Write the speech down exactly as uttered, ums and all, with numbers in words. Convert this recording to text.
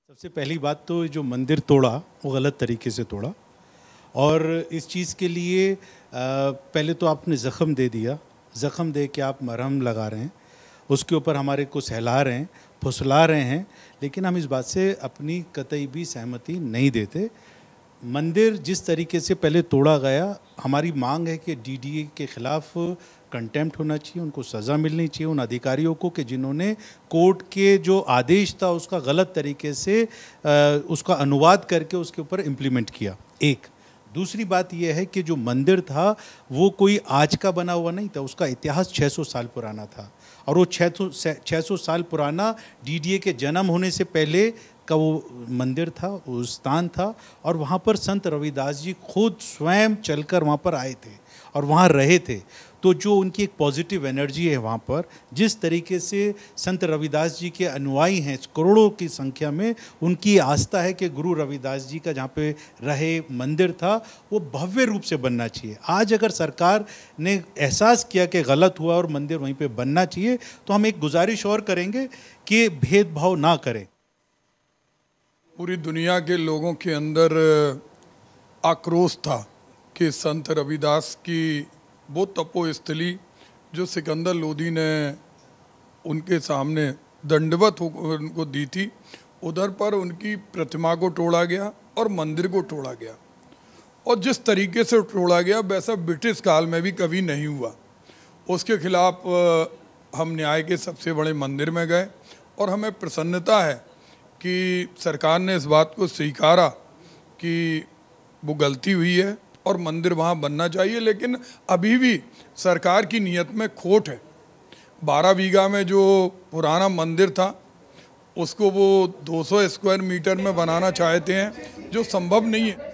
सबसे पहली बात तो जो मंदिर तोड़ा वो गलत तरीके से तोड़ा और इस चीज़ के लिए आ, पहले तो आपने ज़ख़म दे दिया। ज़ख़म दे के आप मरहम लगा रहे हैं, उसके ऊपर हमारे को सहला रहे हैं, फुसला रहे हैं, लेकिन हम इस बात से अपनी कतई भी सहमति नहीं देते। मंदिर जिस तरीके से पहले तोड़ा गया, हमारी मांग है कि डीडीए के ख़िलाफ़ कंटेम्प्ट होना चाहिए, उनको सज़ा मिलनी चाहिए उन अधिकारियों को कि जिन्होंने कोर्ट के जो आदेश था उसका गलत तरीके से आ, उसका अनुवाद करके उसके ऊपर इम्प्लीमेंट किया। एक दूसरी बात यह है कि जो मंदिर था वो कोई आज का बना हुआ नहीं था, उसका इतिहास छह सौ साल पुराना था और वो छह सौ साल पुराना डीडीए के जन्म होने से पहले का वो मंदिर था, वो स्थान था और वहाँ पर संत रविदास जी खुद स्वयं चलकर वहाँ पर आए थे और वहाँ रहे थे। तो जो उनकी एक पॉजिटिव एनर्जी है वहाँ पर, जिस तरीके से संत रविदास जी के अनुयायी हैं करोड़ों की संख्या में, उनकी आस्था है कि गुरु रविदास जी का जहाँ पे रहे मंदिर था वो भव्य रूप से बनना चाहिए। आज अगर सरकार ने एहसास किया कि गलत हुआ और मंदिर वहीं पे बनना चाहिए, तो हम एक गुजारिश और करेंगे कि भेदभाव ना करें। पूरी दुनिया के लोगों के अंदर आक्रोश था कि संत रविदास की वो तपोस्थली जो सिकंदर लोदी ने उनके सामने दंडवत उनको दी थी, उधर पर उनकी प्रतिमा को तोड़ा गया और मंदिर को तोड़ा गया। और जिस तरीके से तोड़ा गया वैसा ब्रिटिश काल में भी कभी नहीं हुआ। उसके खिलाफ हम न्याय के सबसे बड़े मंदिर में गए और हमें प्रसन्नता है कि सरकार ने इस बात को स्वीकारा कि वो गलती हुई है और मंदिर वहाँ बनना चाहिए। लेकिन अभी भी सरकार की नीयत में खोट है। बारह बीघा में जो पुराना मंदिर था उसको वो दो सौ स्क्वायर मीटर में बनाना चाहते हैं, जो संभव नहीं है।